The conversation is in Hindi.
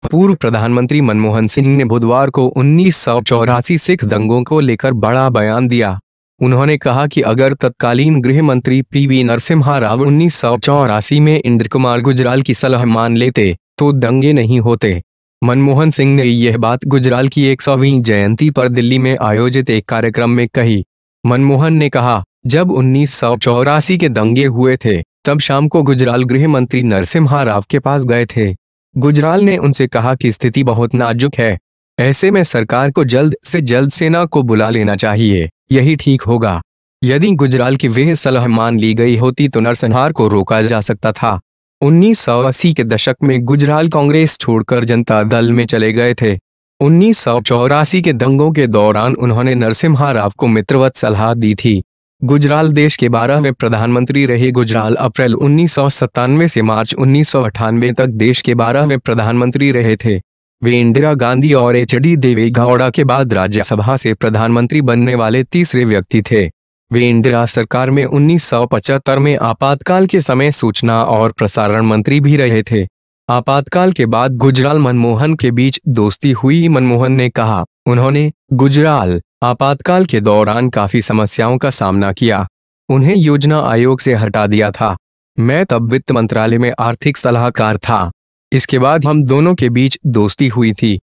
पूर्व प्रधानमंत्री मनमोहन सिंह ने बुधवार को 1984 सिख दंगों को लेकर बड़ा बयान दिया। उन्होंने कहा कि अगर तत्कालीन गृह मंत्री पीवी नरसिम्हा राव 1984 में इंद्र कुमार गुजराल की सलाह मान लेते तो दंगे नहीं होते। मनमोहन सिंह ने यह बात गुजराल की 100वीं जयंती पर दिल्ली में आयोजित एक कार्यक्रम में कही। मनमोहन ने कहा, जब 1984 के दंगे हुए थे तब शाम को गुजराल गृह मंत्री नरसिम्हा राव के पास गए थे। गुजराल ने उनसे कहा कि स्थिति बहुत नाजुक है, ऐसे में सरकार को जल्द से जल्द सेना को बुला लेना चाहिए, यही ठीक होगा। यदि गुजराल की वह सलाह मान ली गई होती तो नरसंहार को रोका जा सकता था। 1980 के दशक में गुजराल कांग्रेस छोड़कर जनता दल में चले गए थे। 1984 के दंगों के दौरान उन्होंने नरसिम्हा राव को मित्रवत सलाह दी थी। गुजराल देश के 12वें प्रधानमंत्री रहे। गुजराल अप्रैल 1997 से मार्च 1998 तक देश के 12वें प्रधानमंत्री रहे थे। वे इंदिरा गांधी और एचडी देवे गौड़ा के बाद राज्यसभा से प्रधानमंत्री बनने वाले तीसरे व्यक्ति थे। वे इंदिरा सरकार में 1975 में आपातकाल के समय सूचना और प्रसारण मंत्री भी रहे थे। आपातकाल के बाद गुजराल मनमोहन के बीच दोस्ती हुई। मनमोहन ने कहा, उन्होंने गुजराल आपातकाल के दौरान काफी समस्याओं का सामना किया। उन्हें योजना आयोग से हटा दिया था। मैं तब वित्त मंत्रालय में आर्थिक सलाहकार था। इसके बाद हम दोनों के बीच दोस्ती हुई थी।